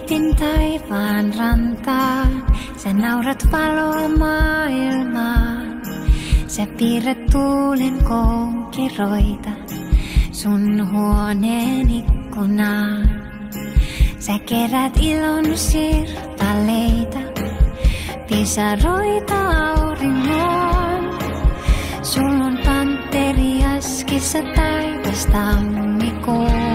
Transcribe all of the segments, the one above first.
Heitin taivaan rantaan, sä naurat valoa maailmaan. Sä piirrät tuulen konkiroita sun huoneen ikkunaan. Sä kerät ilon sirpaleita, pisaroita auringoon. Sul on panteri askissa taivas tammikuun.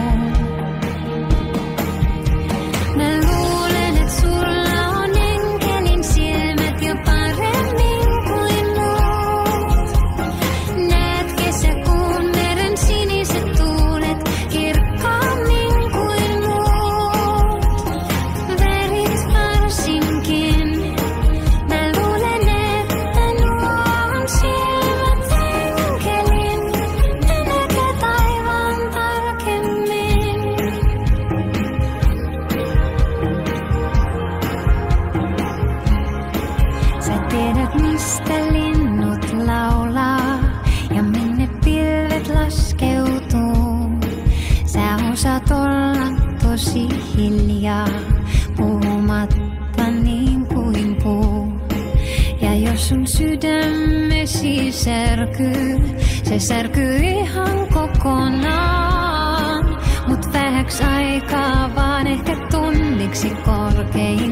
Hiljaa, puhumatta niin kuin puu. Ja jos sun sydämesi särkyy, se särkyy ihan kokonaan. Mut vähäks aikaa vaan ehkä tunniksi korkein.